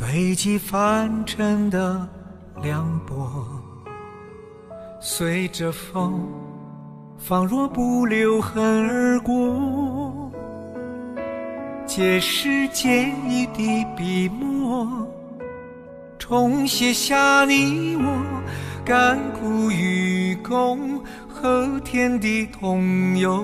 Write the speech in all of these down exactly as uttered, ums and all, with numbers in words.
堆积凡尘的凉薄，随着风仿若不留痕而过，借时间一滴笔墨，重写下你我甘苦与共和天地同游。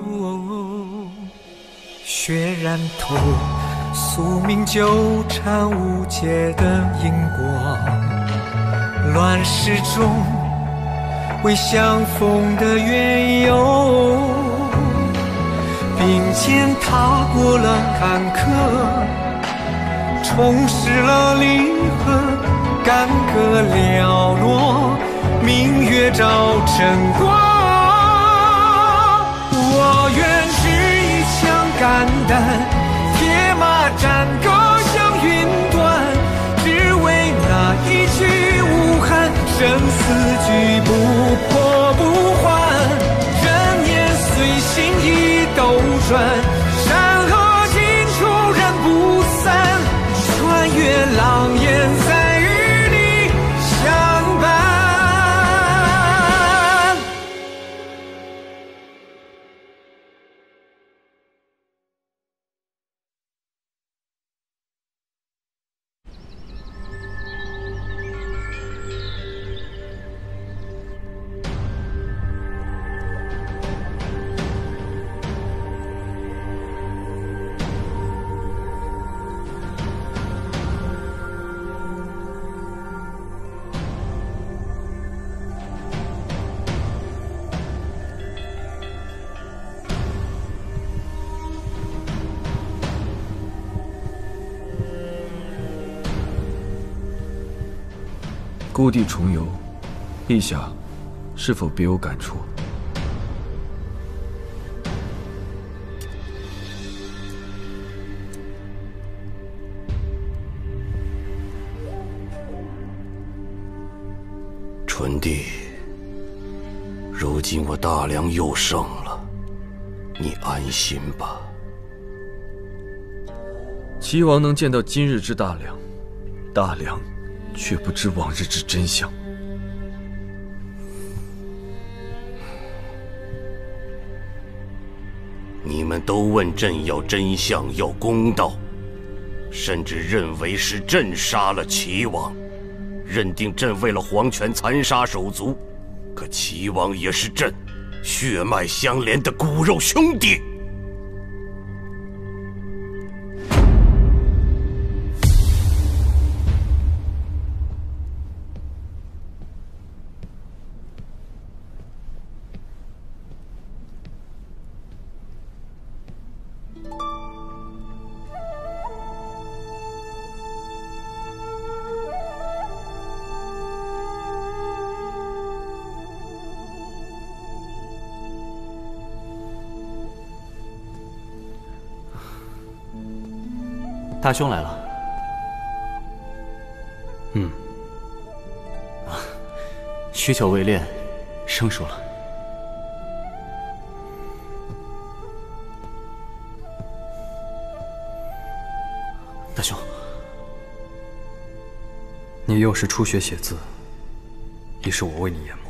血染透宿命纠缠无解的因果，乱世中未相逢的缘由，并肩踏过了坎坷，重拾了离合，干戈寥落，明月照晨光。我愿执一枪肝胆，铁马战戈向云端，只为那一句无憾，生死局不破不还，人言随心意斗转，山河尽处人不散，穿越狼烟再与你相伴。 故地重游，陛下是否别有感触？ 纯帝，如今我大梁又胜了，你安心吧。 齐王能见到今日之大梁，大梁却不知往日之真相。 你们都问朕要真相，要公道，甚至认为是朕杀了齐王，认定朕为了皇权残杀手足。可齐王也是朕血脉相连的骨肉兄弟。 大兄来了。嗯，啊，许久未练，生疏了。大兄， 你又是初学写字，亦是我为你研墨。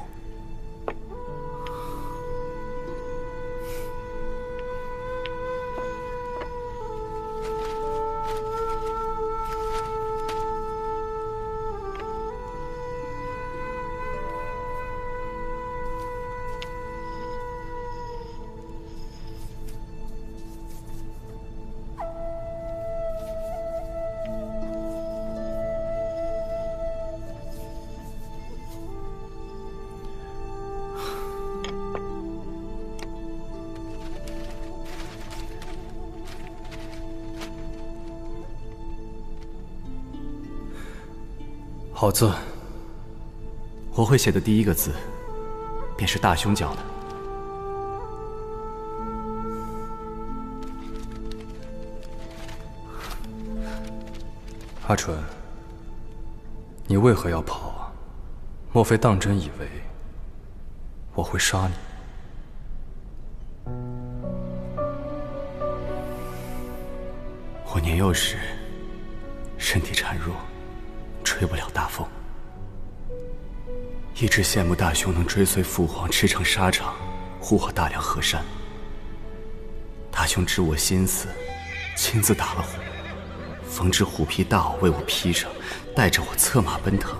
好字， 我会写的第一个字，便是大兄教的。 阿纯，你为何要跑啊？莫非当真以为我会杀你？ 我年幼时身体孱弱， 吹不了大风。一直羡慕大兄能追随父皇驰骋沙场，护我大梁河山。大兄知我心思，亲自打了虎，缝制虎皮大袄为我披上，带着我策马奔腾。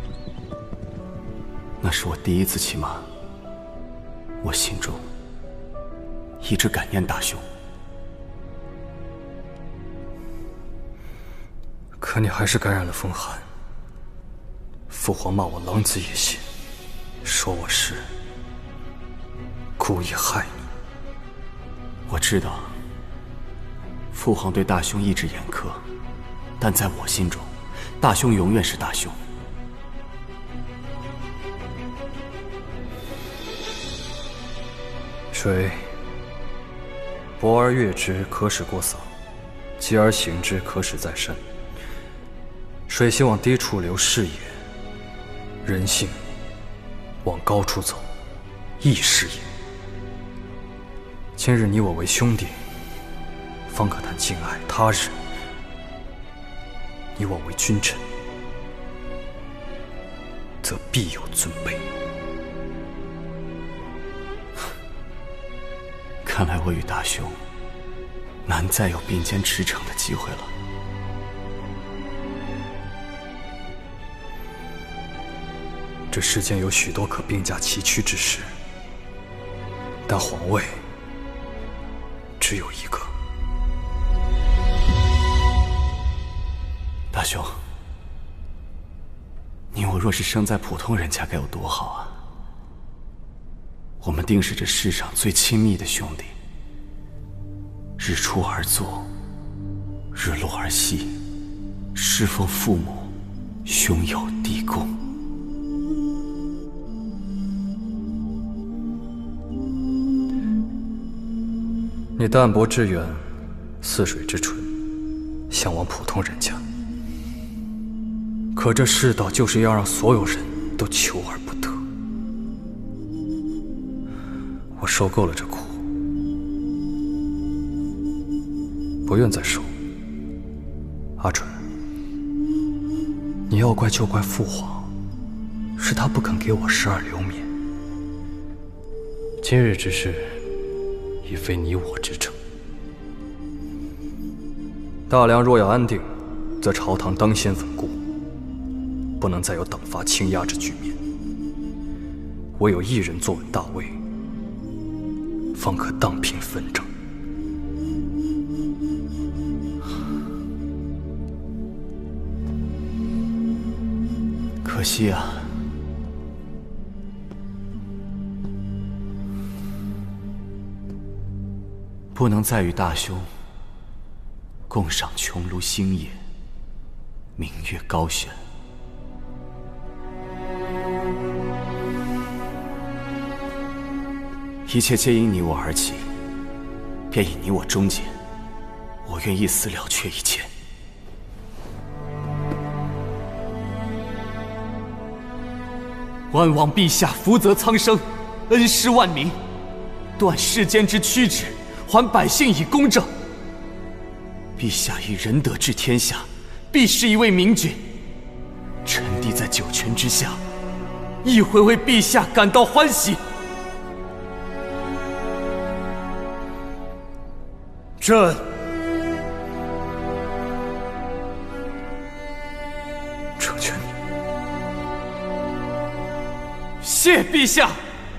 那是我第一次骑马，我心中一直感念大兄。 可你还是感染了风寒。父皇骂我狼子野心，说我是故意害你。 我知道，父皇对大兄一直严苛，但在我心中，大兄永远是大兄。 水，博而悦之，可使过嗓；急而行之，可使在身。水行往低处流，是也；人性往高处走，亦是也。今日你我为兄弟，方可谈敬爱；他日你我为君臣，则必有尊卑。 看来我与大兄难再有并肩驰骋的机会了。 这世间有许多可并驾齐驱之事，但皇位只有一个。 大兄，你我若是生在普通人家，该有多好啊！我们定是这世上最亲密的兄弟，日出而作，日落而息，侍奉父母，兄友弟恭。 你淡泊之远，似水之纯，向往普通人家。可这世道就是要让所有人都求而不得。我受够了这苦，不愿再受。阿纯，你要怪就怪父皇，是他不肯给我十二流免。今日之事，已非你我之争。大梁若要安定，则朝堂当先稳固，不能再有等罚倾轧之局面。唯有一人坐稳大位，方可荡平纷争。 可惜啊，不能再与大兄共赏穹庐星野，明月高悬。一切皆因你我而起，便以你我终结。我愿一死了却一切。万望陛下福泽苍生，恩施万民，断世间之曲直，还百姓以公正。陛下以仁德治天下，必是一位明君。臣弟在九泉之下，亦会为陛下感到欢喜。 朕成全你。 谢陛下。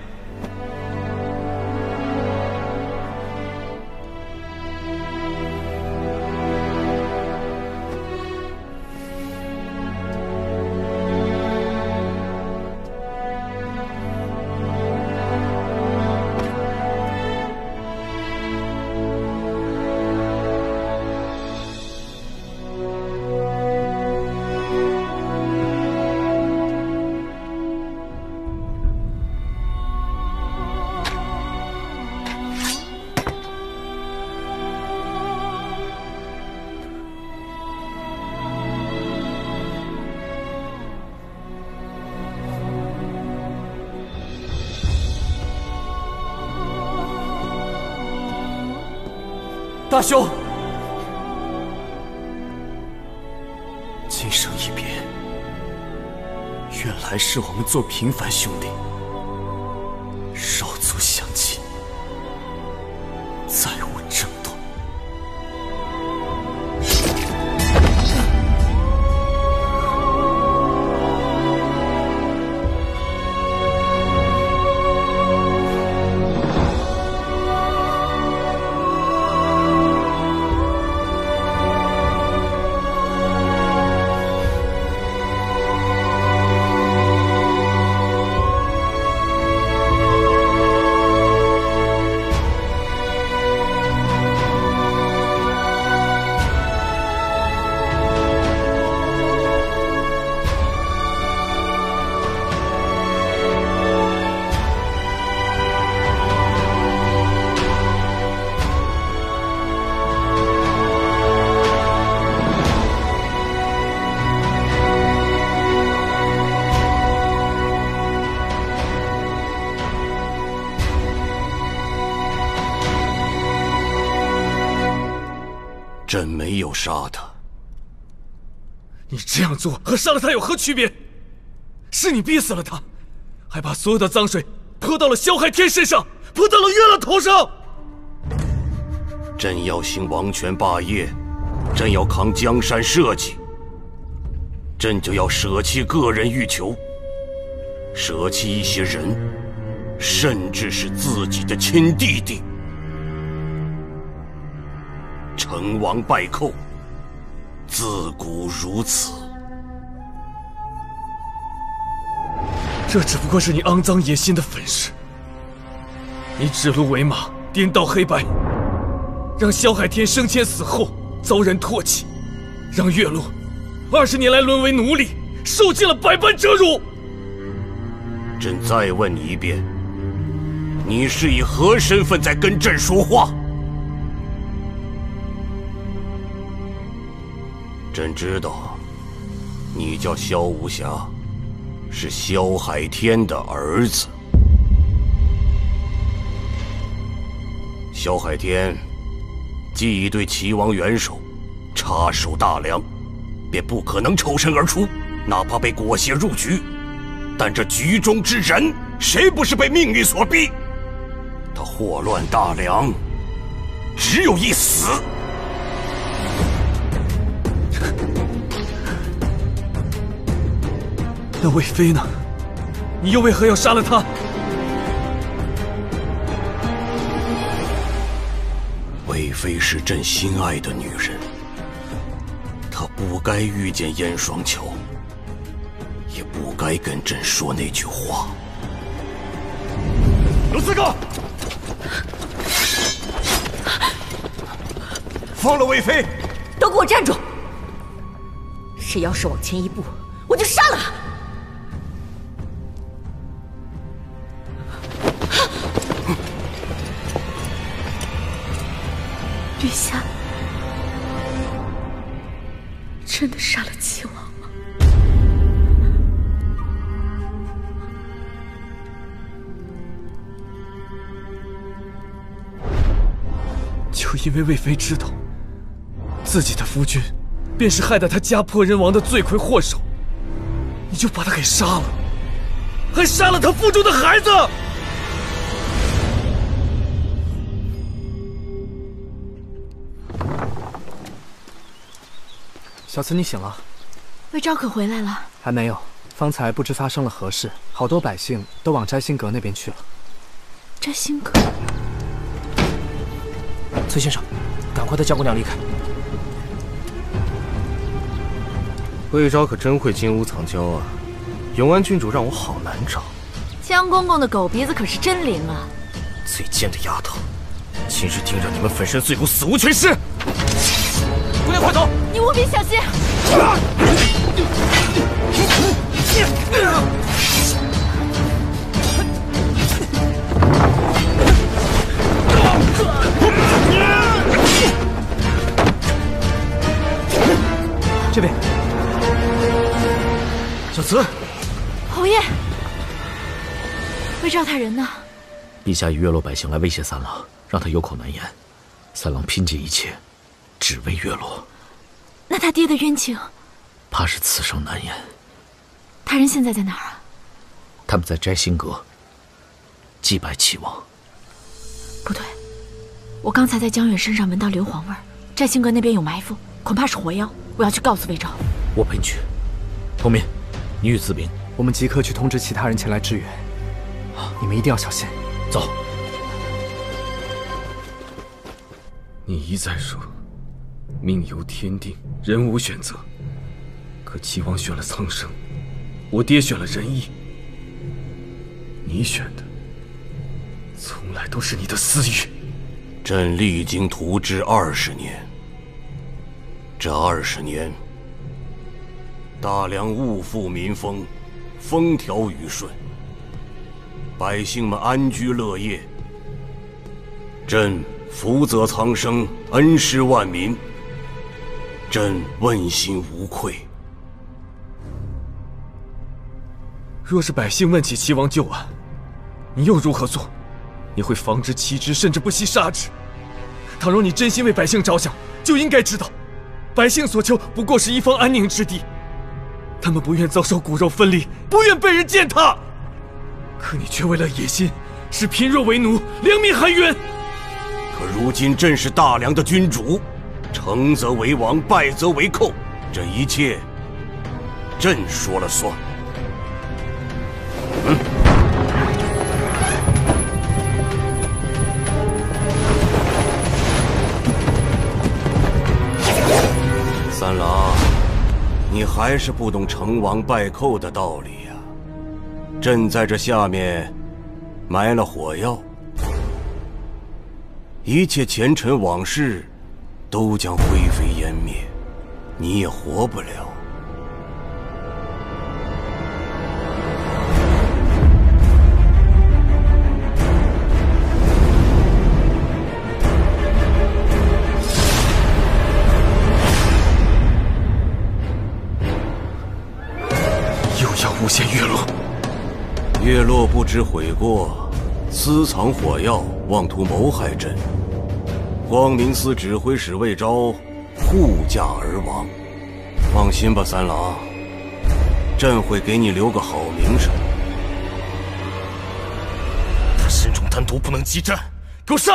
大兄，今生一别， 原来是我们做平凡兄弟，少族相弃，再无争夺。 朕没有杀他。 你这样做和杀了他有何区别？是你逼死了他，还把所有的脏水泼到了萧海天身上，泼到了月亮头上。 朕要兴王权霸业，朕要扛江山社稷，朕就要舍弃个人欲求，舍弃一些人，甚至是自己的亲弟弟。成王败寇，自古如此。 这只不过是你肮脏野心的粉饰。你指鹿为马，颠倒黑白，让萧海天生前死后遭人唾弃，让月落二十年来沦为奴隶，受尽了百般折辱。 朕再问你一遍，你是以何身份在跟朕说话？朕知道，你叫萧无暇，是萧海天的儿子。萧海天既已对齐王元首插手大梁，便不可能抽身而出，哪怕被裹挟入局。但这局中之人，谁不是被命运所逼？他祸乱大梁，只有一死。 那魏妃呢？你又为何要杀了她？ 魏妃是朕心爱的女人，她不该遇见燕双桥，也不该跟朕说那句话。 卢四哥，放了魏妃！ 都给我站住！谁要是往前一步，我就杀了他！月下，真的杀了齐王吗？ 就因为魏妃知道自己的夫君便是害得他家破人亡的罪魁祸首，你就把他给杀了，还杀了他腹中的孩子！ 小慈，你醒了？ 魏昭可回来了？ 还没有，方才不知发生了何事，好多百姓都往摘星阁那边去了。 摘星阁？ 崔先生，赶快带娇姑娘离开。 魏昭可真会金屋藏娇啊！永安郡主让我好难找。 江公公的狗鼻子可是真灵啊！ 最贱的丫头，今日定让你们粉身碎骨，死无全尸！ 姑娘，快走！ 你务必小心！ 这边， 小慈， 侯爷，魏昭他人呢？ 陛下以月落百姓来威胁三郎，让他有口难言。三郎拼尽一切，只为月落。 那他爹的冤情， 怕是此生难言。 他人现在在哪儿啊？ 他们在摘星阁祭拜齐王。 不对，我刚才在江远身上闻到硫磺味儿，摘星阁那边有埋伏，恐怕是火妖。我要去告诉魏昭。 我陪你去。童明，你与子明， 我们即刻去通知其他人前来支援。你们一定要小心。 走。 你一再说，命由天定，人无选择。可齐王选了苍生，我爹选了仁义，你选的从来都是你的私欲。 朕励精图治二十年，这二十年，大梁物阜民丰，风调雨顺，百姓们安居乐业。朕福泽苍生，恩施万民，朕问心无愧。 若是百姓问起齐王旧案，你又如何做？你会防之欺之，甚至不惜杀之。倘若你真心为百姓着想，就应该知道，百姓所求不过是一方安宁之地。他们不愿遭受骨肉分离，不愿被人践踏。可你却为了野心，视贫弱为奴，良民喊冤。 可如今朕是大梁的君主，成则为王，败则为寇，这一切，朕说了算。嗯。三郎，你还是不懂成王败寇的道理呀。朕在这下面埋了火药，一切前尘往事都将灰飞烟灭，你也活不了。 诬陷月落， 月落不知悔过，私藏火药，妄图谋害朕。光明寺指挥使魏昭护驾而亡。放心吧，三郎，朕会给你留个好名声。 他身中丹毒，不能激战，给我上！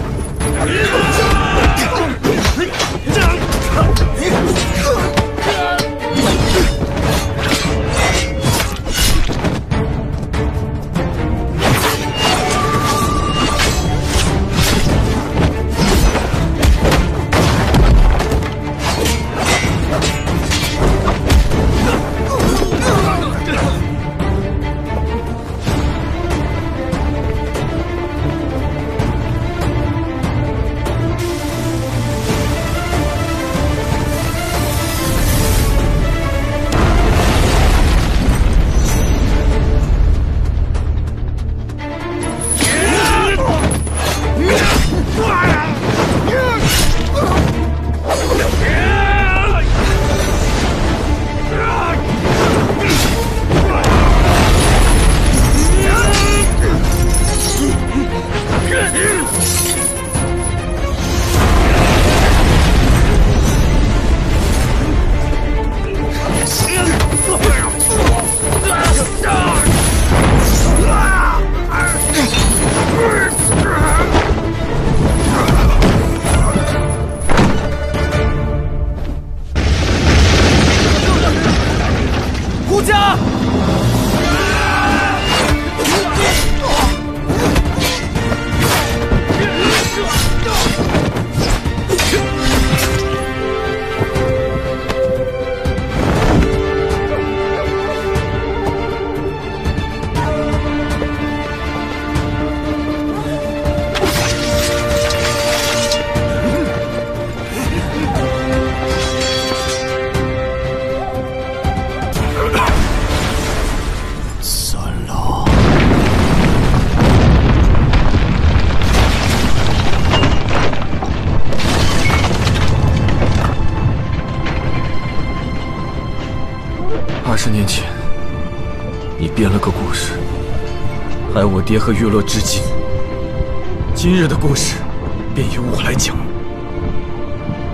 二十年前，你编了个故事，害我爹和月落至今。今日的故事，便由我来讲。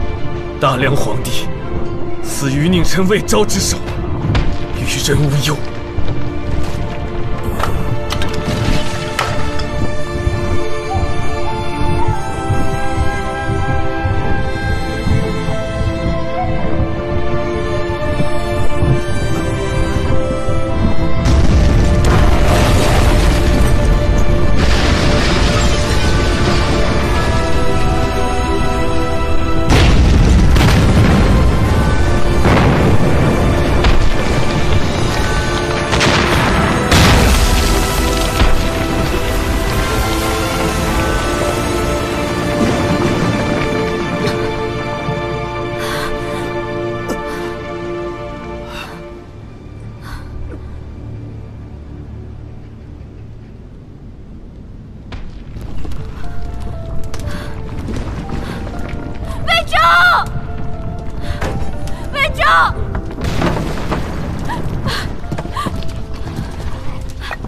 大梁皇帝死于宁臣魏昭之手，与人无忧。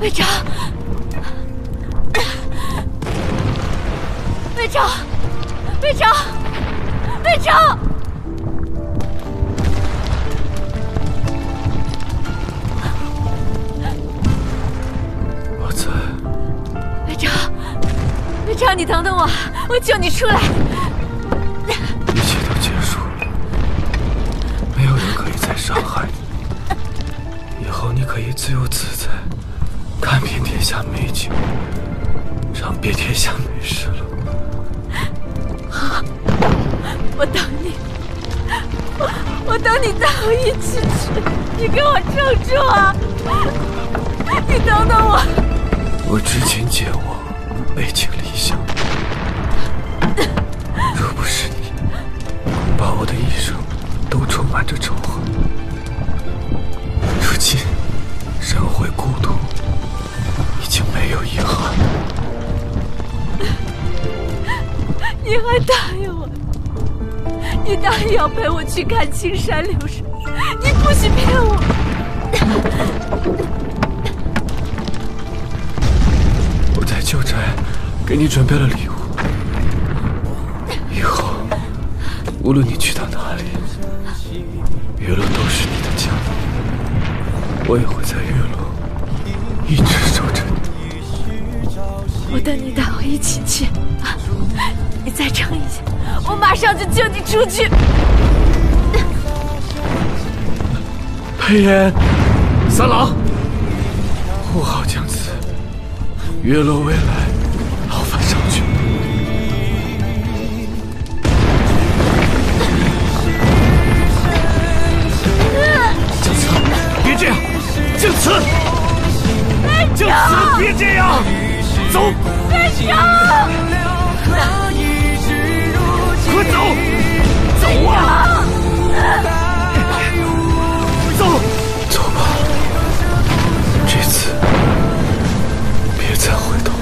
魏征，魏征，魏征，魏征！ 我在。 魏征，魏征，你等等我，我救你出来。 一切都结束了，没有人可以再伤害你。以后你可以自由自在，看遍天下美景，尝遍天下美食了。 好，我等你，我我等你带我一起去，你给我撑住啊！你等等我。 我知情见我，背井离乡。若不是你，恐怕我的一生都充满着仇恨。如今人回故土，已经没有遗憾。 你还答应我，你答应要陪我去看青山流水，你不许骗我。 我在旧宅给你准备了礼物，以后无论你去到哪里，月落都是你的家，我也会在月落一直守着你。 我等你带我一起去，你再撑一下，我马上就救你出去。 裴炎，三郎，护好姜子，月落未来，劳烦上去。姜子，别这样！姜子，姜子，别这样！走！ 魏征， 快走！走啊！走！走吧，这次别再回头。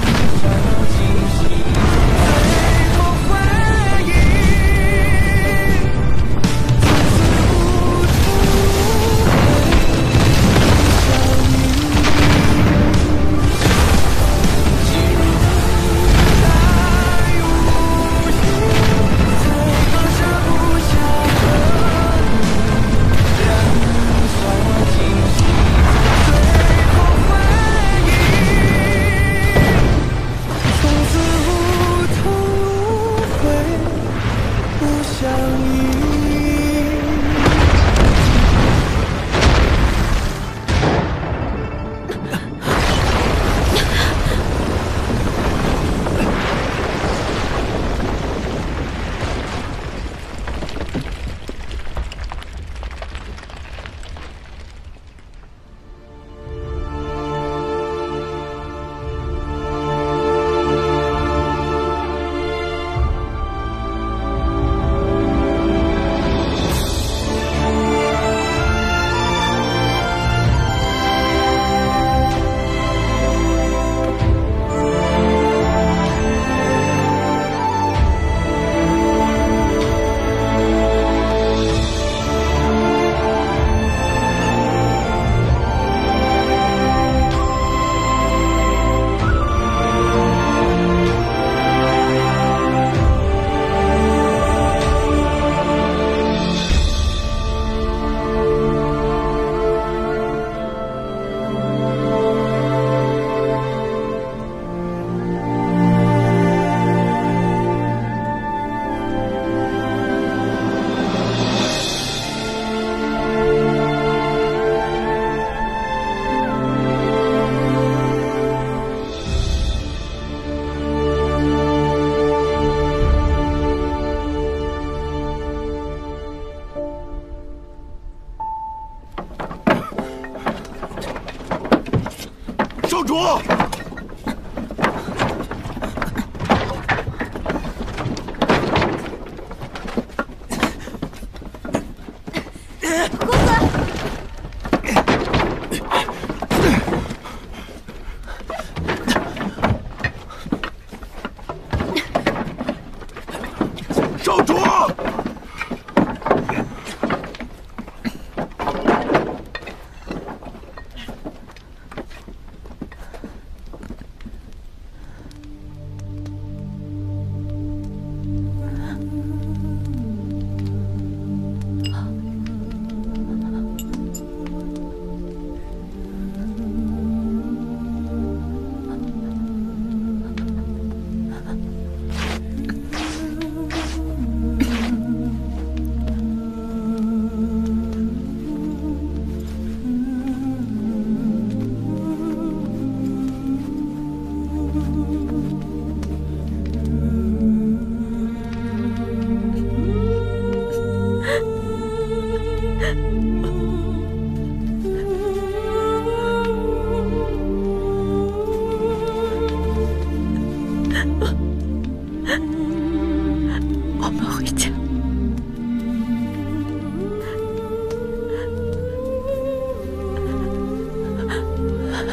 少主！少主！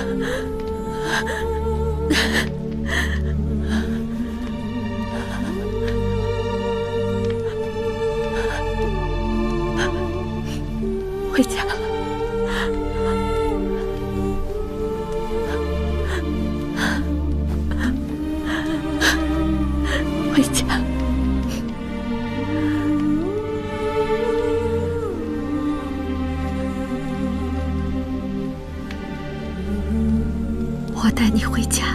回家了。回家。我带你回家。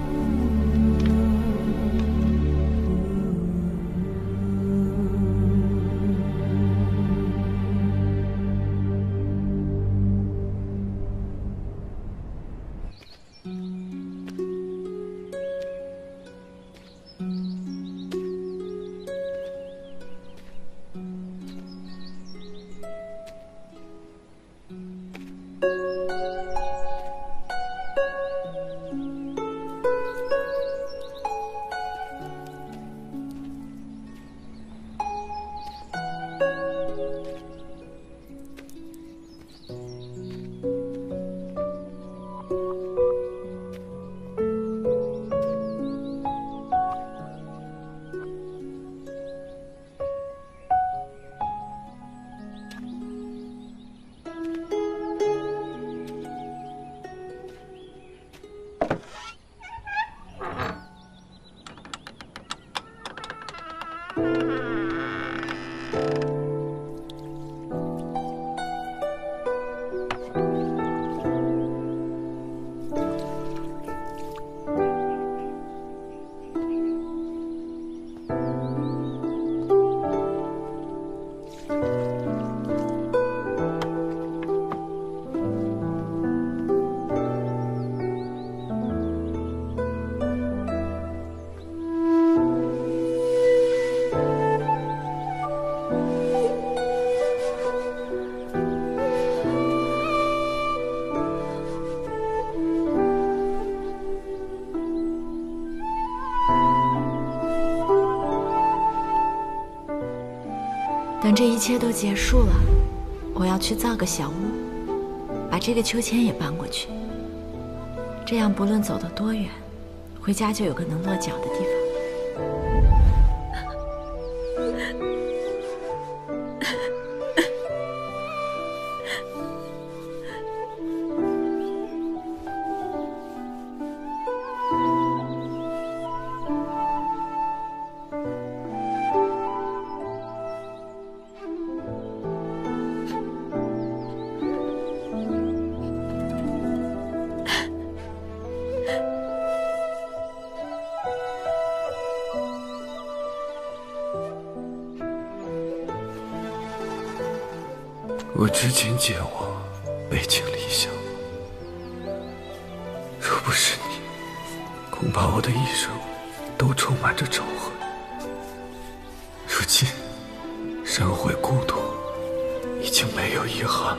等这一切都结束了，我要去造个小屋，把这个秋千也搬过去。这样不论走得多远，回家就有个能落脚的地方。 我知亲见我，背井离乡。若不是你，恐怕我的一生都充满着仇恨。如今身回故土，已经没有遗憾了。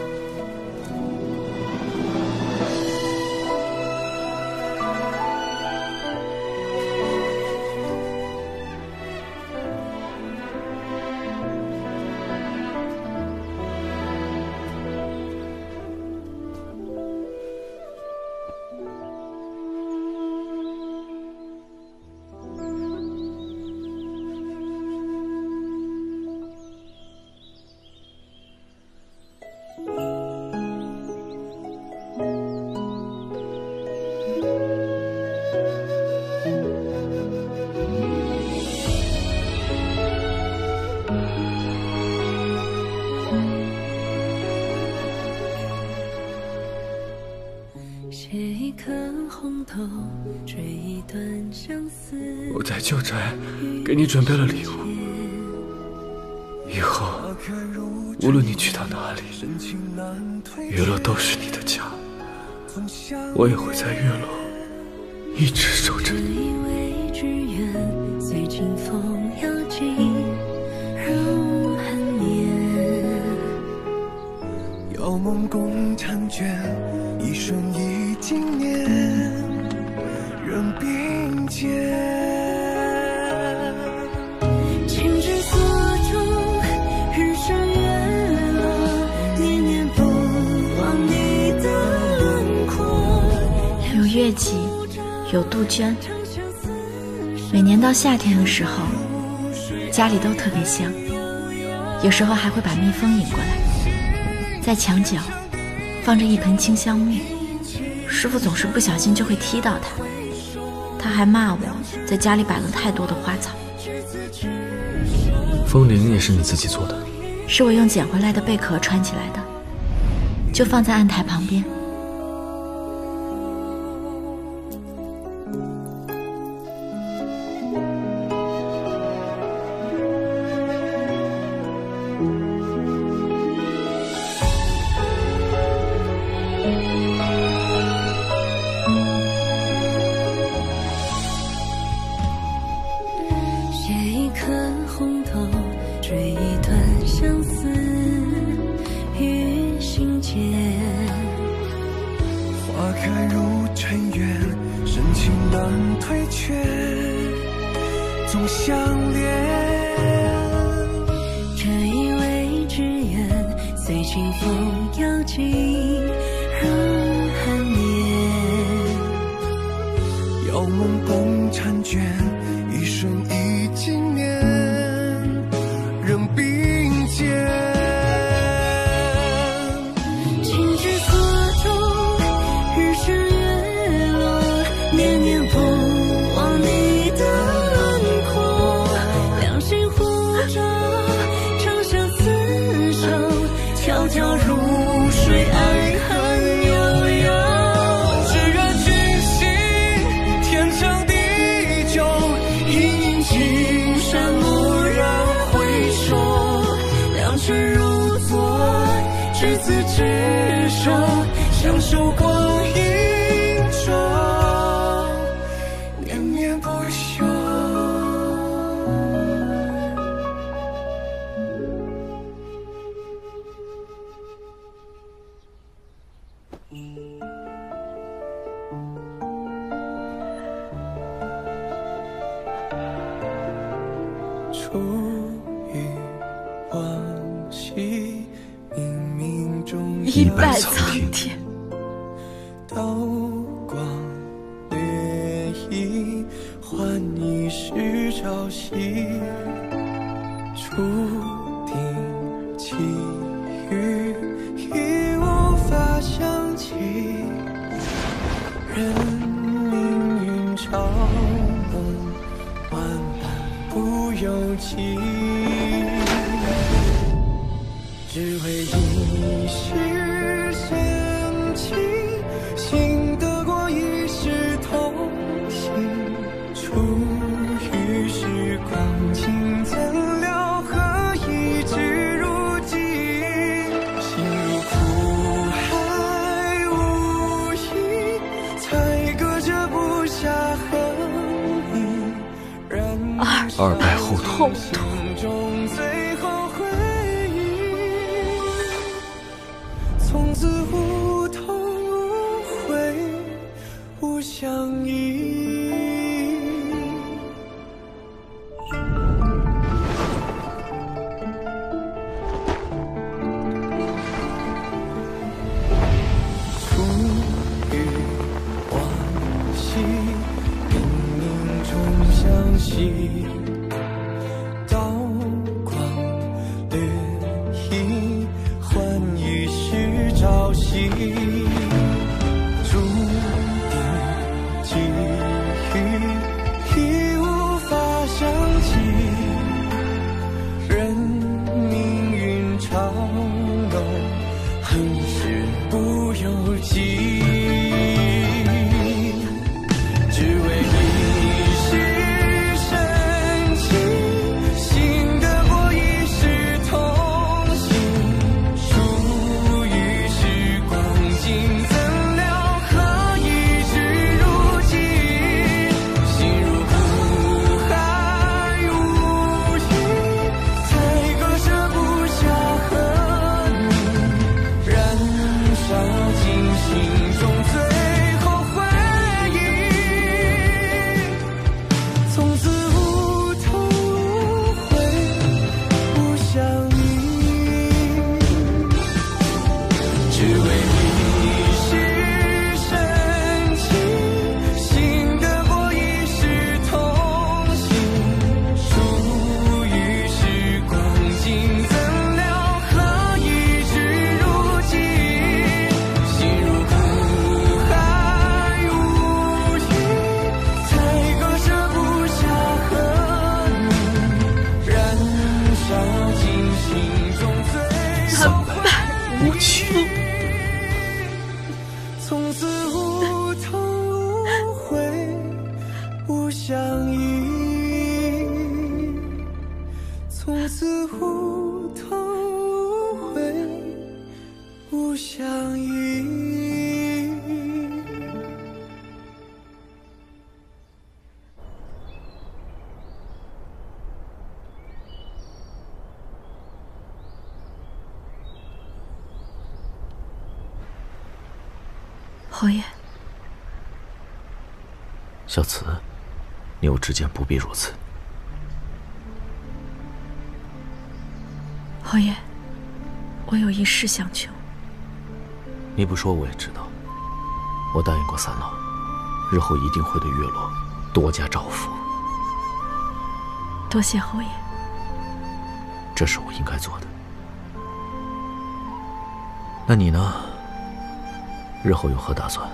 我在旧宅给你准备了礼物，以后无论你去到哪里，月落都是你的家，我也会在月落一直守着你。 有梦共婵娟，一生一经年，人并肩。情之所钟，日升月落，念念不忘你的轮廓。 月季，有杜鹃。每年到夏天的时候，家里都特别香，有时候还会把蜜蜂引过来。在墙角放着一盆清香木，师傅总是不小心就会踢到它，他还骂我在家里摆了太多的花草。 风铃也是你自己做的？ 是我用捡回来的贝壳穿起来的，就放在案台旁边。一拜苍天， 刀光掠影，换一世朝夕。注定际遇，已无法想起。任命运嘲弄，万般不由己。只为一世深情，幸得过一世同行。处于时光情，怎料何以至如今？心如苦海无垠，才割舍不下痕迹。 二拜后土。 从此无痛无悔无相依。处于惋惜，冥冥中相惜。刀光掠影，换一世朝夕。注定际遇，已无法想起。任命运嘲弄，恨是不由己。只为一世深情，幸得过一世同行。处于时光境，怎料何以至如今？心如苦海无垠，才割舍不下痕迹，燃烧尽心中最后回忆。从此无痛无悔无相依。只为一世深情， 侯爷， 小慈，你有之见不必如此。 侯爷，我有一事想求。 你不说我也知道，我答应过三老，日后一定会对月落多加照拂。 多谢侯爷。 这是我应该做的。那你呢？日后有何打算？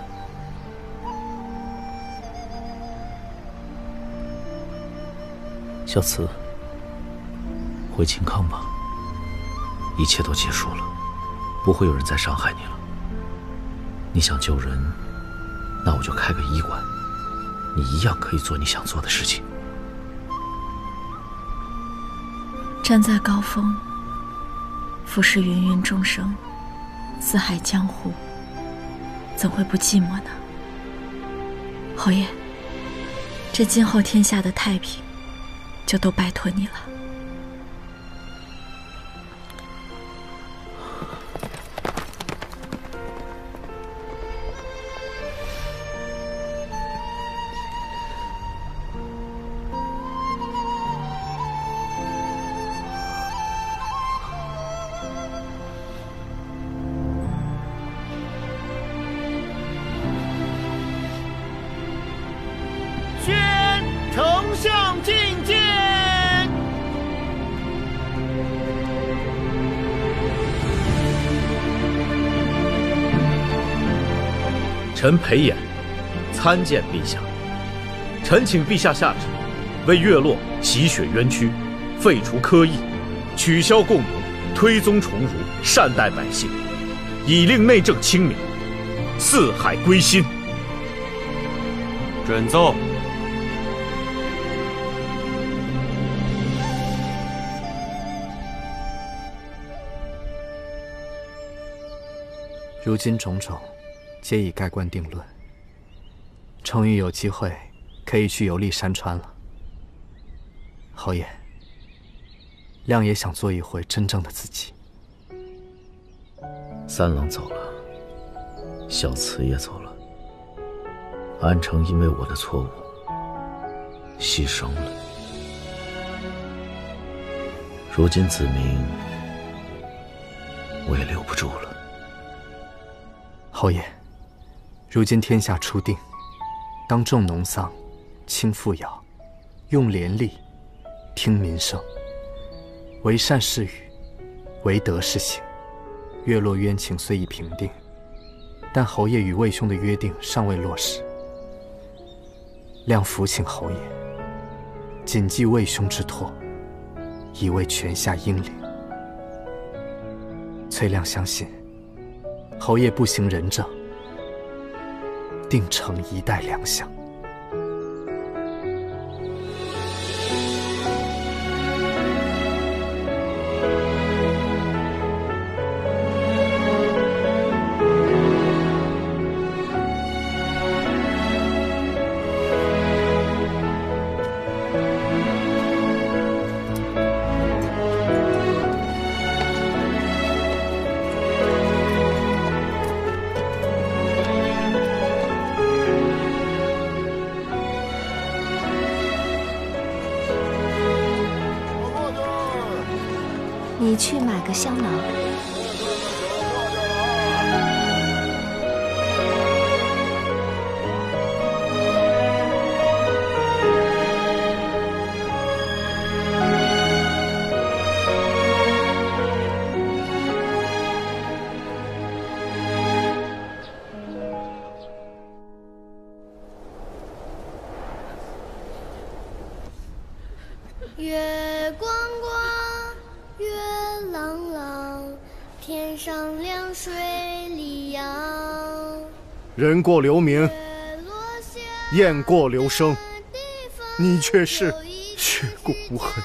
小慈，回秦康吧，一切都结束了，不会有人再伤害你了。你想救人，那我就开个医馆，你一样可以做你想做的事情。 站在高峰，俯视芸芸众生，四海江湖，怎会不寂寞呢？侯爷，这今后天下的太平，就都拜托你了。 丞相觐见。 臣裴炎参见陛下。臣请陛下下旨，为月落洗雪冤屈，废除苛役，取消共奴，推宗重儒，善待百姓，以令内政清明，四海归心。 准奏。 如今种种，皆已盖棺定论。终于有机会可以去游历山川了。侯爷，亮也想做一回真正的自己。 三郎走了，小慈也走了，安城因为我的错误牺牲了。如今子明，我也留不住了。 侯爷，如今天下初定，当重农桑，轻赋徭，用廉吏，听民生，为善是语，为德是行。月落冤情虽已平定，但侯爷与魏兄的约定尚未落实。亮服请侯爷，谨记魏兄之托，以为泉下英灵。崔亮相信，侯爷不行仁政，定成一代良相。 你去买个香囊。 月光光，月朗朗，天上亮，水里阳。 人过留名，雁过留声，你却是血骨无痕。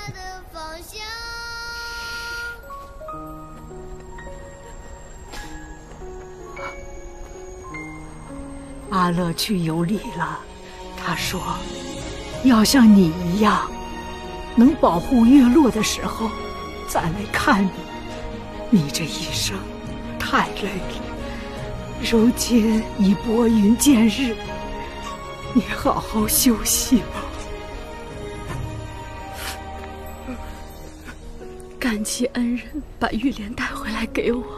阿乐去游历了，他说，要像你一样。能保护月落的时候，再来看你。你这一生太累了， 如今已拨云见日，你好好休息吧。 感激恩人把玉莲带回来给我。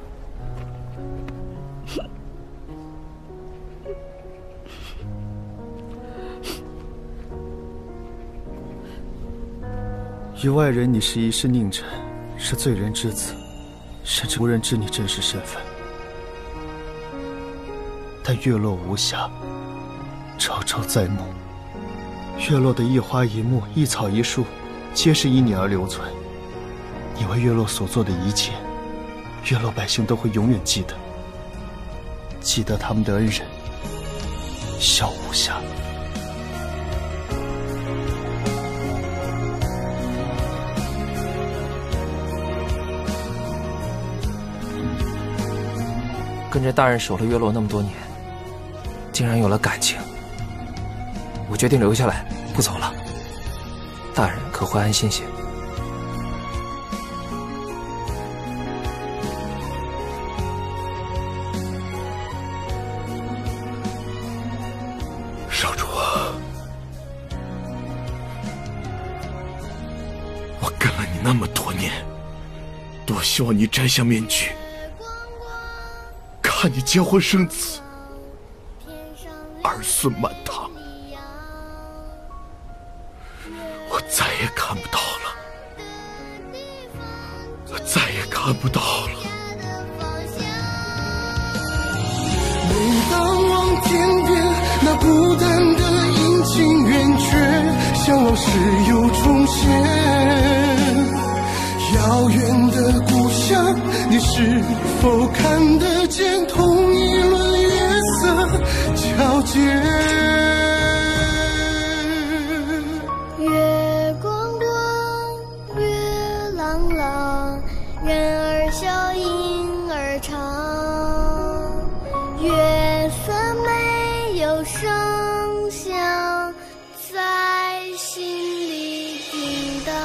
于外人，你是一世佞臣，是罪人之子，甚至无人知你真实身份。但月落无暇，朝朝在目。月落的一花一木、一草一树，皆是因你而留存。你为月落所做的一切，月落百姓都会永远记得，记得他们的恩人萧无暇。 跟着大人守了月落那么多年，竟然有了感情。我决定留下来，不走了。大人可会安心些？ 少主，我跟了你那么多年，多希望你摘下面具，看你结婚生子，儿孙满堂，我再也看不到了，我再也看不到了。 每当望天边那孤单的阴晴圆缺，向往事又重现。遥远的故乡，你是否看得见同一轮月色皎洁？ 月光光，月朗朗，人儿笑，影儿长。月色没有声响，在心里叮当。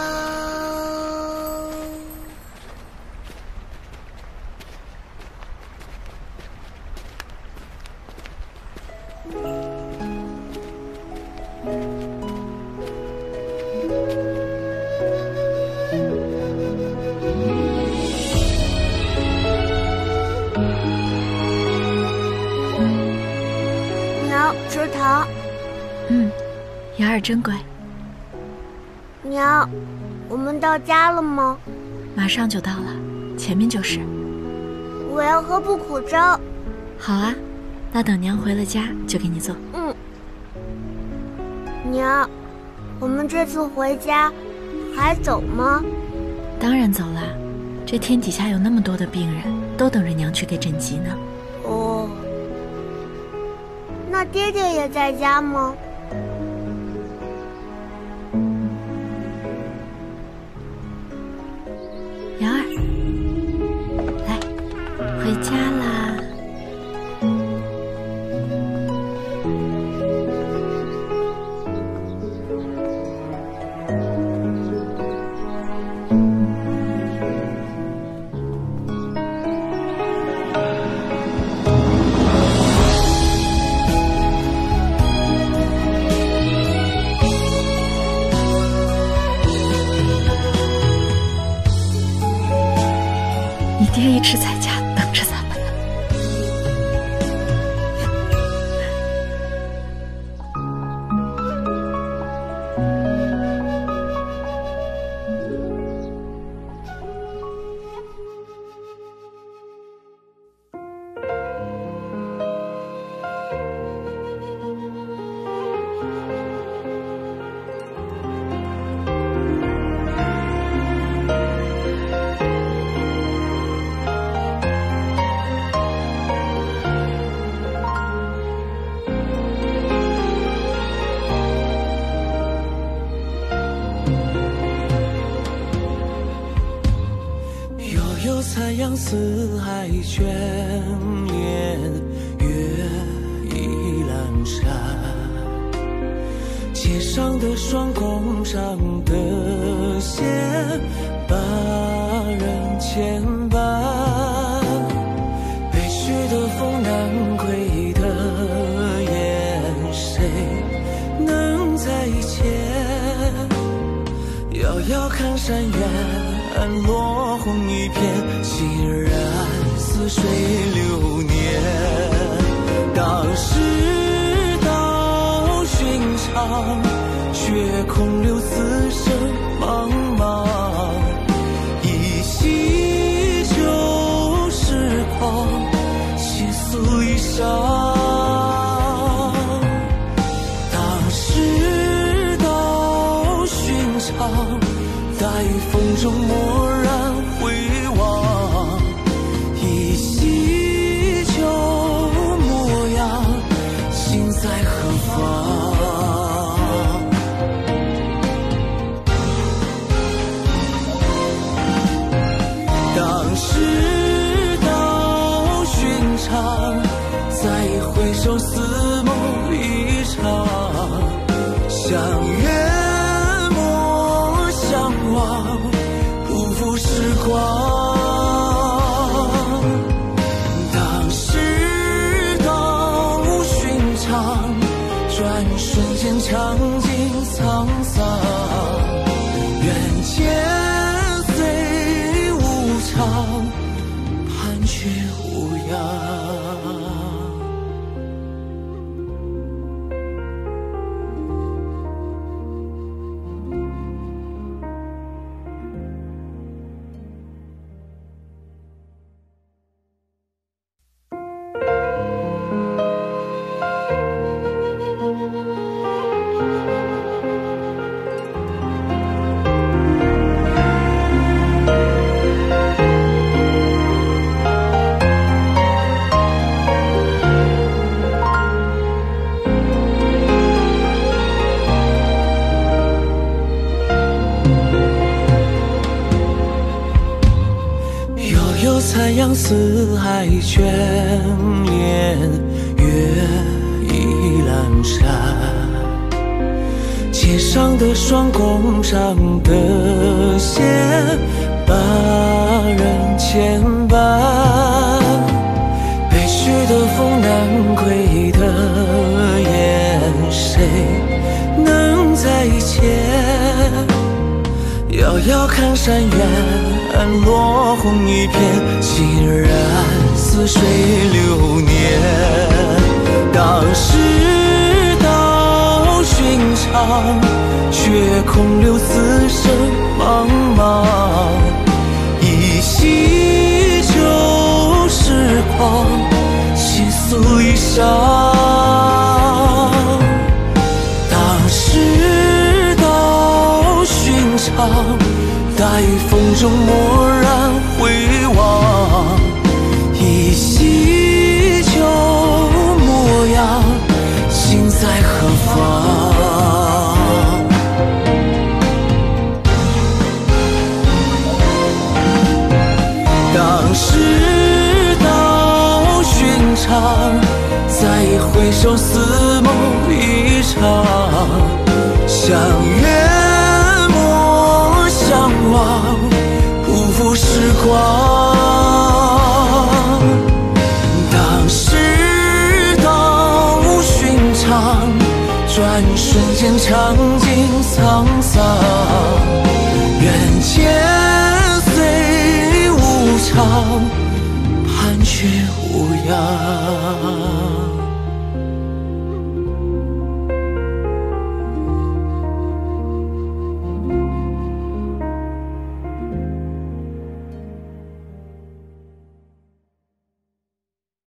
娘，吃糖。嗯，瑶儿真乖。 娘，我们到家了吗？ 马上就到了，前面就是。 我要喝不苦粥。 好啊，那等娘回了家就给你做。 嗯。娘，我们这次回家还走吗？ 当然走了，这天底下有那么多的病人，都等着娘去给诊急呢。 哦。那爹爹也在家吗？ 瑶儿，来，回家啦。爹一直在家等着咱们呢。 残阳四海眷恋，月已阑珊。街上的霜，弓上的线，把人牵绊。悲去的风。 山远，落红一片，凄然似水流年。当世道寻常，却空留此生茫茫。依稀旧时光，细诉一晌。当世道寻常，待风中蓦然回望，依稀旧模样，心在何方？当世道寻常，再回首似梦一场，相约不负时光。当世道寻常，转瞬间尝尽沧桑。人间虽无常，盼却无恙。残阳四海眷恋，月已阑珊。街上的双弓长的线，把人牵绊。北去的风，南归的雁，谁能再见？遥遥看山远，落红一片，凄然似水流年。当世道寻常，却空留此生茫茫。依稀旧时光，细诉一晌。当世道寻常，待风中蓦然回望，依稀旧模样，心在何方？当世道寻常，再回首似梦一场，相约相望，不负时光。当世道寻常，转瞬间尝尽沧桑。人间